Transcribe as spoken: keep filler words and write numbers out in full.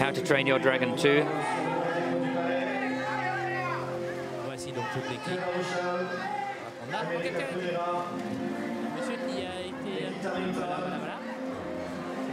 How to Train Your Dragon two. Voici donc toute l'équipe. On a quelqu'un. Monsieur qui a été. Voilà, voilà.